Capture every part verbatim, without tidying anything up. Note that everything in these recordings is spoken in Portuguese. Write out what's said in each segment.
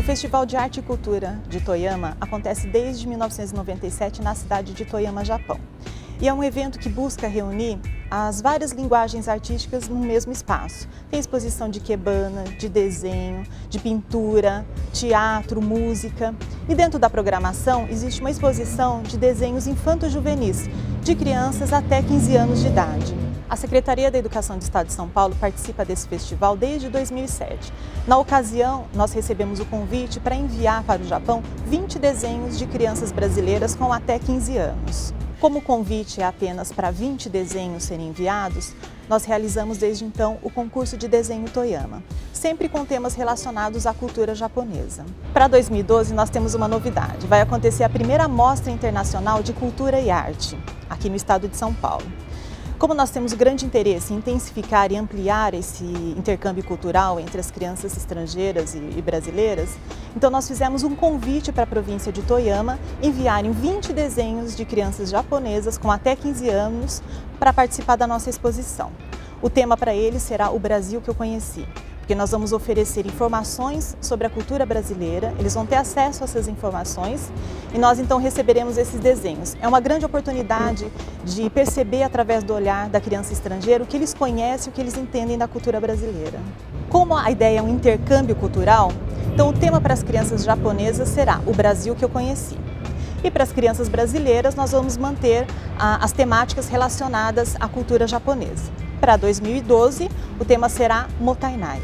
Festival de Arte e Cultura de Toyama acontece desde mil novecentos e noventa e sete na cidade de Toyama, Japão. E é um evento que busca reunir as várias linguagens artísticas no mesmo espaço. Tem exposição de ikebana, de desenho, de pintura, teatro, música. E dentro da programação existe uma exposição de desenhos infanto-juvenis, de crianças até quinze anos de idade. A Secretaria da Educação do Estado de São Paulo participa desse festival desde dois mil e sete. Na ocasião, nós recebemos o convite para enviar para o Japão vinte desenhos de crianças brasileiras com até quinze anos. Como o convite é apenas para vinte desenhos serem enviados, nós realizamos desde então o concurso de desenho Toyama, sempre com temas relacionados à cultura japonesa. Para dois mil e doze nós temos uma novidade, vai acontecer a primeira Mostra Internacional de Cultura e Arte, aqui no estado de São Paulo. Como nós temos grande interesse em intensificar e ampliar esse intercâmbio cultural entre as crianças estrangeiras e brasileiras, então nós fizemos um convite para a província de Toyama enviarem vinte desenhos de crianças japonesas com até quinze anos para participar da nossa exposição. O tema para eles será O Brasil que eu conheci, porque nós vamos oferecer informações sobre a cultura brasileira, eles vão ter acesso a essas informações e nós então receberemos esses desenhos. É uma grande oportunidade de perceber através do olhar da criança estrangeira o que eles conhecem, o que eles entendem da cultura brasileira. Como a ideia é um intercâmbio cultural, então o tema para as crianças japonesas será O Brasil que eu conheci. E para as crianças brasileiras nós vamos manter ah, as temáticas relacionadas à cultura japonesa. Para dois mil e doze, o tema será Motainai.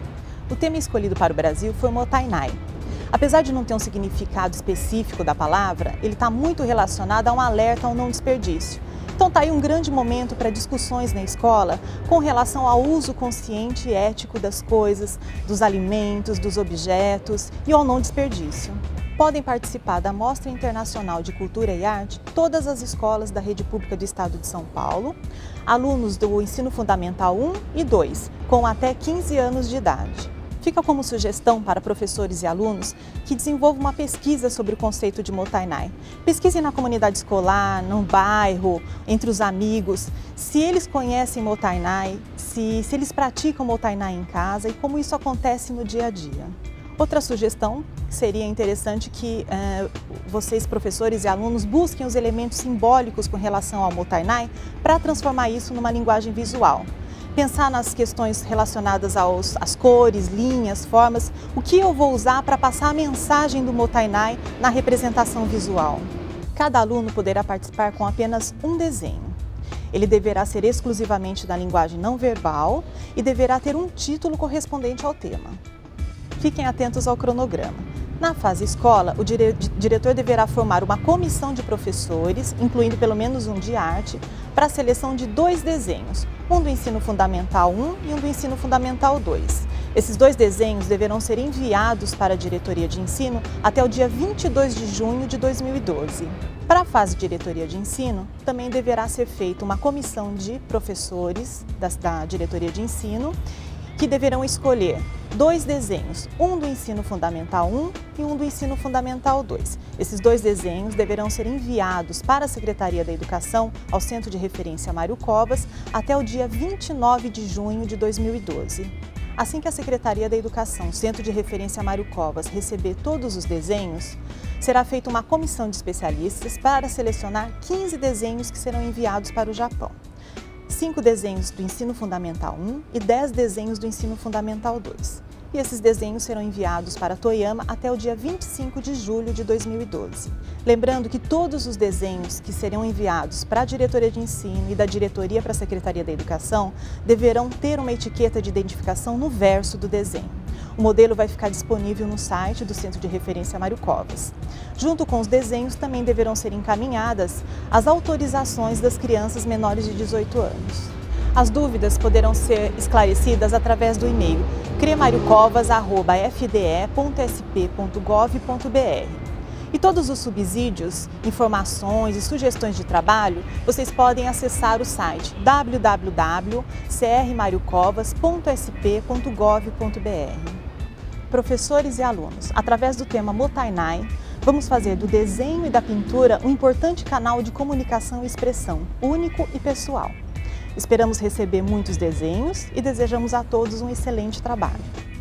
O tema escolhido para o Brasil foi Motainai. Apesar de não ter um significado específico da palavra, ele está muito relacionado a um alerta ao não desperdício. Então está aí um grande momento para discussões na escola com relação ao uso consciente e ético das coisas, dos alimentos, dos objetos e ao não desperdício. Podem participar da Mostra Internacional de Cultura e Arte todas as escolas da Rede Pública do Estado de São Paulo, alunos do Ensino Fundamental um e dois, com até quinze anos de idade. Fica como sugestão para professores e alunos que desenvolvam uma pesquisa sobre o conceito de Motainai. Pesquisem na comunidade escolar, no bairro, entre os amigos, se eles conhecem Motainai, se, se eles praticam Motainai em casa e como isso acontece no dia a dia. Outra sugestão seria interessante que eh, vocês, professores e alunos, busquem os elementos simbólicos com relação ao Motainai para transformar isso numa linguagem visual. Pensar nas questões relacionadas aos, às cores, linhas, formas, o que eu vou usar para passar a mensagem do Motainai na representação visual. Cada aluno poderá participar com apenas um desenho. Ele deverá ser exclusivamente da linguagem não verbal e deverá ter um título correspondente ao tema. Fiquem atentos ao cronograma. Na fase escola, o dire diretor deverá formar uma comissão de professores, incluindo pelo menos um de arte, para a seleção de dois desenhos, um do Ensino Fundamental um e um do Ensino Fundamental dois. Esses dois desenhos deverão ser enviados para a diretoria de ensino até o dia vinte e dois de junho de dois mil e doze. Para a fase diretoria de ensino, também deverá ser feita uma comissão de professores da, da diretoria de ensino, que deverão escolher dois desenhos, um do Ensino Fundamental um e um do Ensino Fundamental dois. Esses dois desenhos deverão ser enviados para a Secretaria da Educação, ao Centro de Referência Mário Covas, até o dia vinte e nove de junho de dois mil e doze. Assim que a Secretaria da Educação, Centro de Referência Mário Covas, receber todos os desenhos, será feita uma comissão de especialistas para selecionar quinze desenhos que serão enviados para o Japão. cinco desenhos do Ensino Fundamental um e dez desenhos do Ensino Fundamental dois. E esses desenhos serão enviados para Toyama até o dia vinte e cinco de julho de dois mil e doze. Lembrando que todos os desenhos que serão enviados para a diretoria de ensino e da diretoria para a Secretaria da Educação deverão ter uma etiqueta de identificação no verso do desenho. O modelo vai ficar disponível no site do Centro de Referência Mário Covas. Junto com os desenhos também deverão ser encaminhadas as autorizações das crianças menores de dezoito anos. As dúvidas poderão ser esclarecidas através do e-mail cremariocovas arroba f d e ponto s p ponto gov ponto b r. E todos os subsídios, informações e sugestões de trabalho, vocês podem acessar o site w w w ponto c r mariocovas ponto s p ponto gov ponto b r. Professores e alunos, através do tema Motainai, vamos fazer do desenho e da pintura um importante canal de comunicação e expressão, único e pessoal. Esperamos receber muitos desenhos e desejamos a todos um excelente trabalho.